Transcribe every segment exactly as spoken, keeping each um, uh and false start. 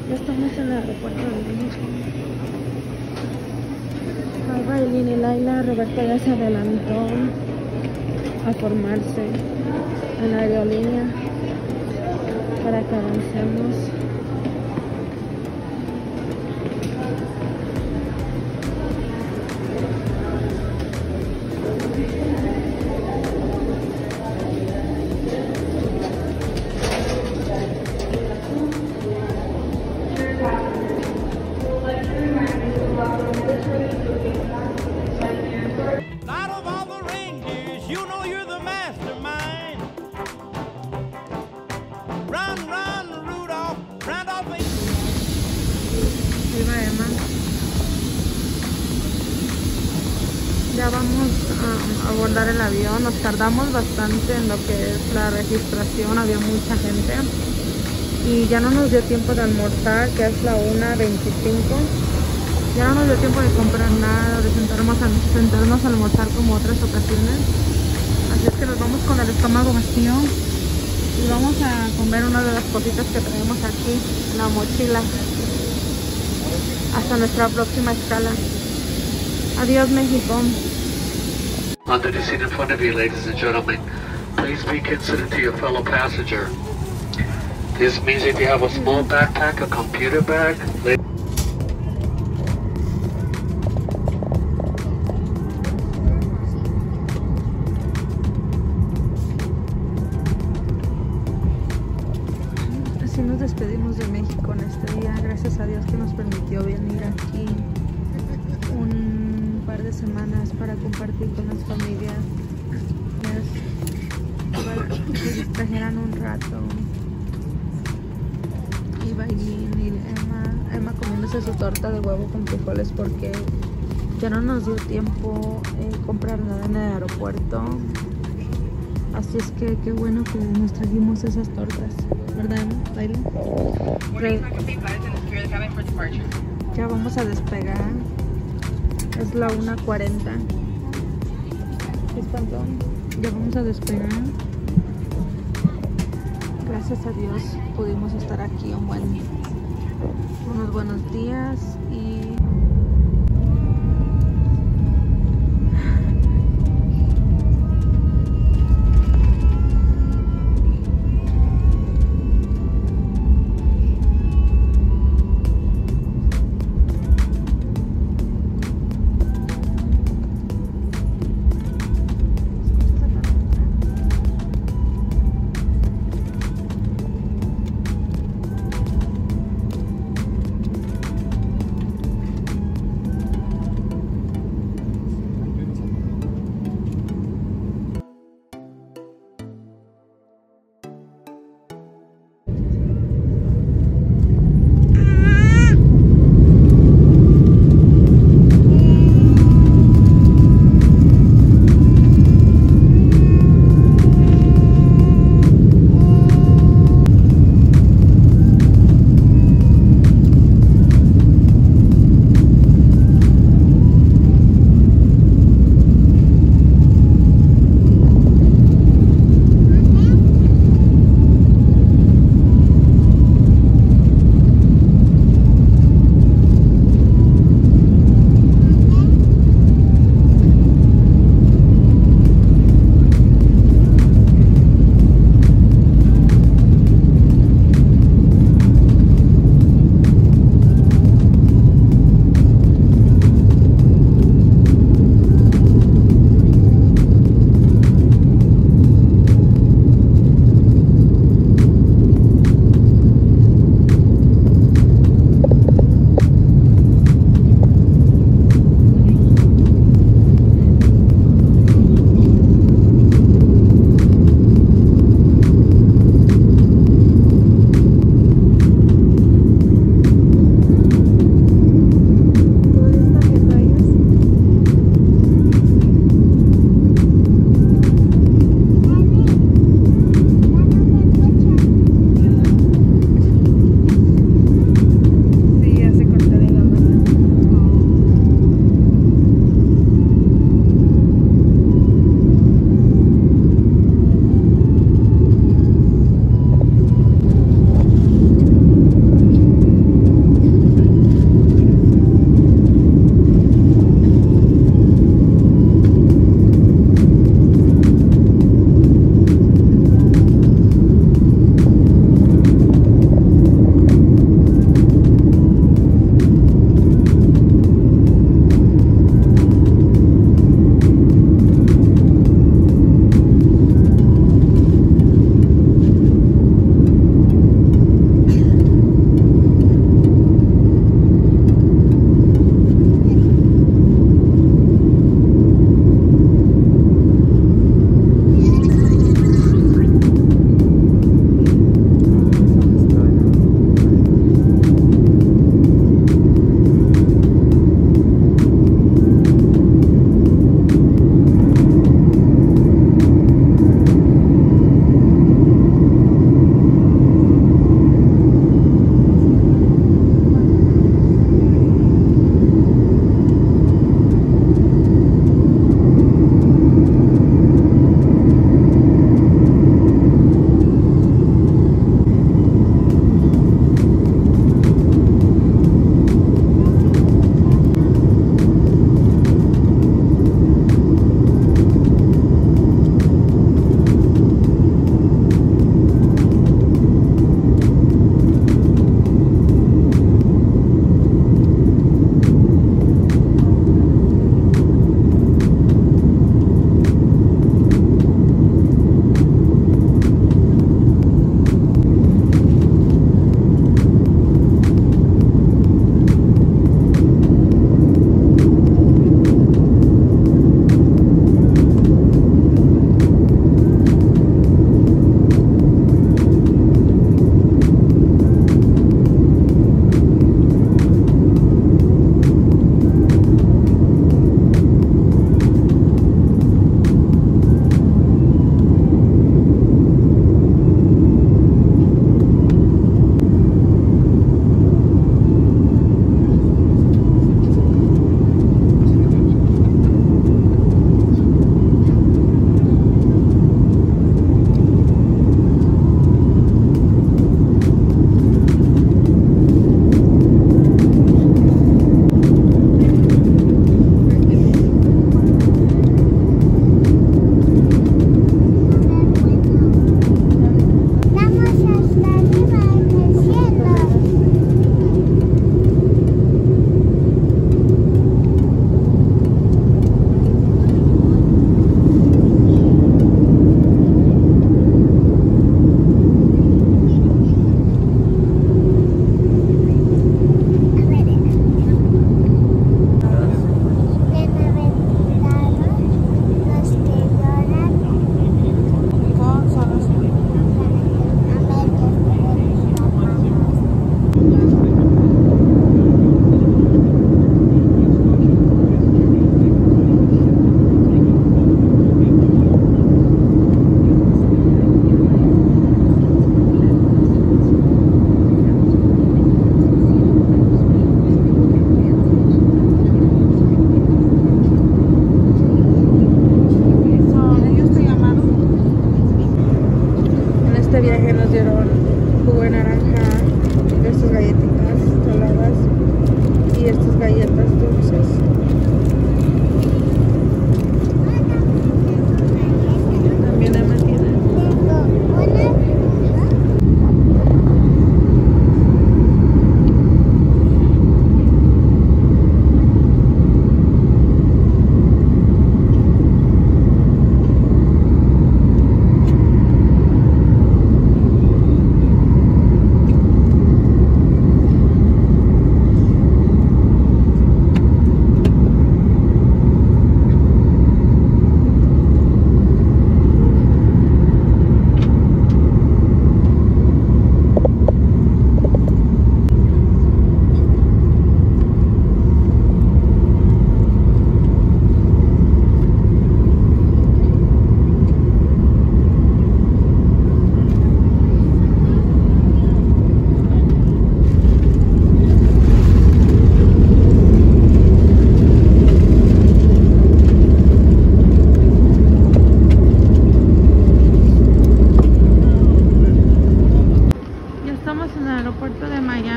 Ya estamos en el aeropuerto de México. Raylene y Laila, Roberto ya se adelantó a formarse en la aerolínea para que avancemos. Ya vamos a abordar el avión. Nos tardamos bastante en lo que es la registración, había mucha gente y ya no nos dio tiempo de almorzar, que es la una veinticinco. Ya no nos dio tiempo de comprar nada, de sentarnos a, sentarnos a almorzar como otras ocasiones. Así es que nos vamos con el estómago vacío y vamos a comer una de las cositas que traemos aquí en la mochila hasta nuestra próxima escala. Adiós, México. Under the seat in front of you, ladies and gentlemen, please be considerate to your fellow passenger. This means if you have a small backpack, a computer bag, así nos despedimos de México en este día. Gracias a Dios que nos permitió venir aquí un par de semanas para compartir con las familias, que se distrajeran un rato. Y Bailín y Emma, Emma comiéndose su torta de huevo con frijoles porque ya no nos dio tiempo eh, comprar nada en el aeropuerto. Así es que qué bueno que nos trajimos esas tortas, ¿verdad, Emma? Bailín. Ya vamos a despegar. Es la una cuarenta. ¿Qué espantón? Ya vamos a despegar. Gracias a Dios pudimos estar aquí un buen, unos buenos días y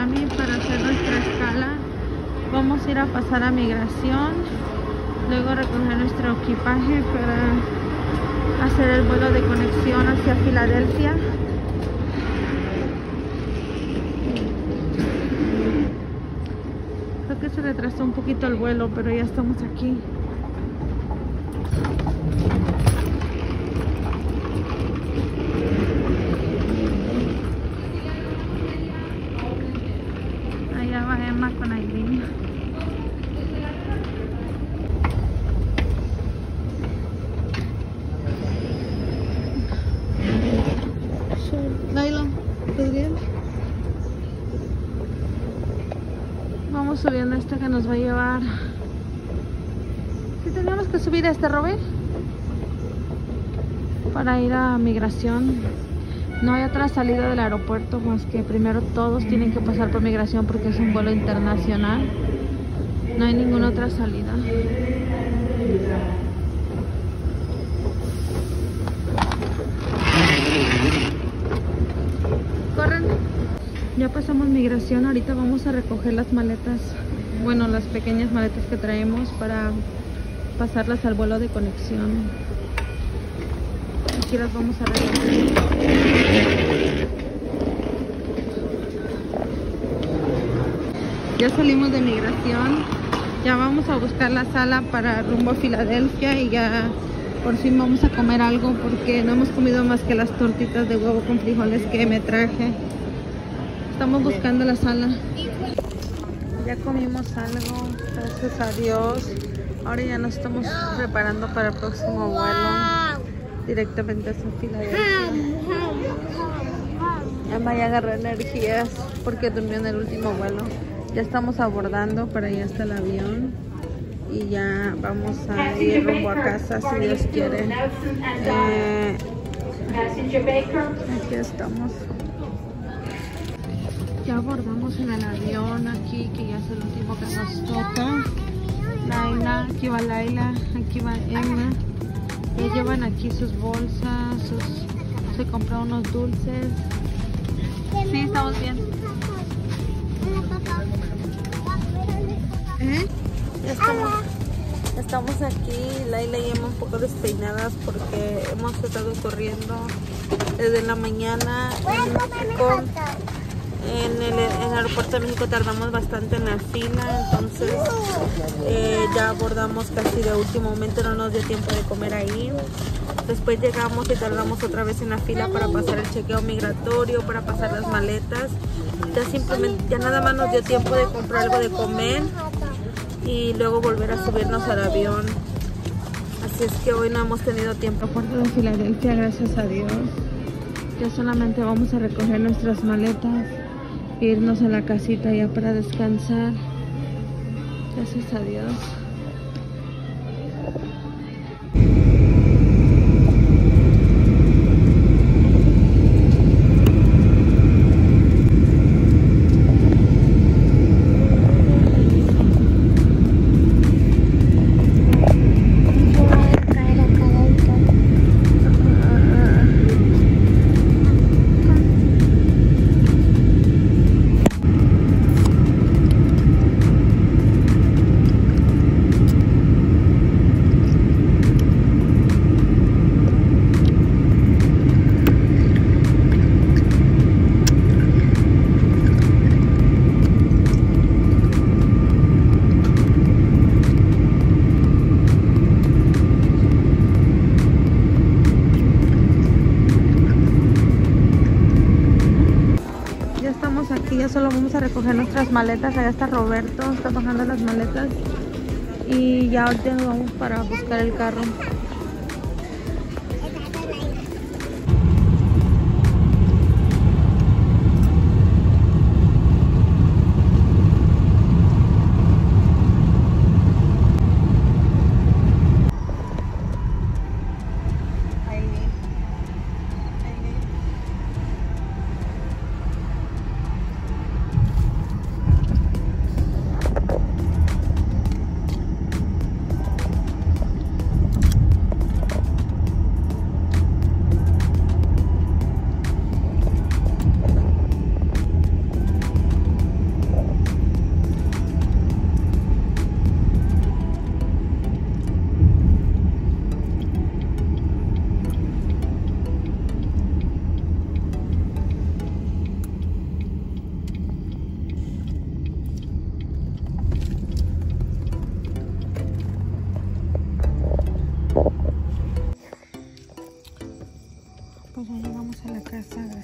Miami para hacer nuestra escala. Vamos a ir a pasar a migración, luego recoger nuestro equipaje para hacer el vuelo de conexión hacia Filadelfia. Creo que se retrasó un poquito el vuelo, pero ya estamos aquí. Allá va Emma con Aileen. Naila, ¿estás bien? Vamos subiendo este que nos va a llevar. ¿Sí tenemos que subir a este, Robert? Para ir a migración. No hay otra salida del aeropuerto más que primero todos tienen que pasar por migración porque es un vuelo internacional. No hay ninguna otra salida. Corren. Ya pasamos migración, ahorita vamos a recoger las maletas, bueno, las pequeñas maletas que traemos para pasarlas al vuelo de conexión. Aquí las vamos a recoger. Ya salimos de migración, ya vamos a buscar la sala para rumbo a Filadelfia y ya por fin vamos a comer algo porque no hemos comido más que las tortitas de huevo con frijoles que me traje. Estamos buscando la sala. Ya comimos algo, gracias a Dios. Ahora ya nos estamos preparando para el próximo vuelo directamente hacia Filadelfia. Emma ya agarró energías porque durmió en el último vuelo. Ya estamos abordando para allá hasta el avión y ya vamos a ir rumbo a casa si Dios quiere. Eh, aquí estamos. Ya abordamos en el avión aquí, que ya es el último que nos toca. Laila, aquí va Laila, aquí va Emma. Ya llevan aquí sus bolsas, sus, se compró unos dulces. Sí, estamos bien. ¿Eh? Ya estamos, estamos aquí, Laila y Emma un poco despeinadas porque hemos estado corriendo desde la mañana en México. En el, en el aeropuerto de México tardamos bastante en la fila, entonces eh, ya abordamos casi de último momento, no nos dio tiempo de comer ahí. Después llegamos y tardamos otra vez en la fila para pasar el chequeo migratorio, para pasar las maletas. Ya simplemente, ya nada más nos dio tiempo de comprar algo de comer y luego volver a subirnos al avión. Así es que hoy no hemos tenido tiempo. Aeropuerto de Filadelfia, gracias a Dios. Ya solamente vamos a recoger nuestras maletas, irnos a la casita ya para descansar. Gracias a Dios. Aquí ya solo vamos a recoger nuestras maletas. Allá está Roberto, está bajando las maletas y ya ahorita nos vamos para buscar el carro.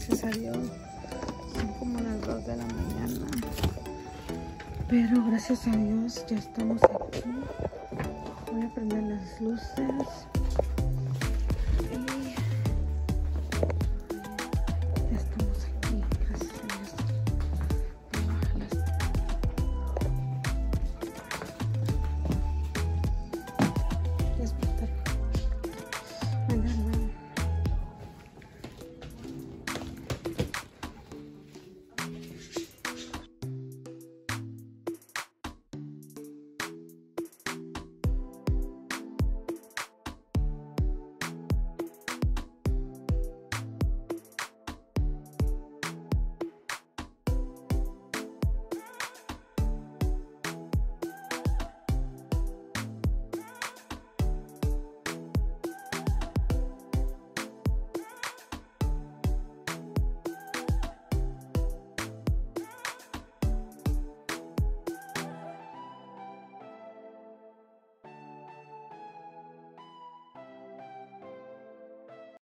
gracias a Dios. Son como las dos de la mañana. Pero gracias a Dios ya estamos aquí. Voy a prender las luces.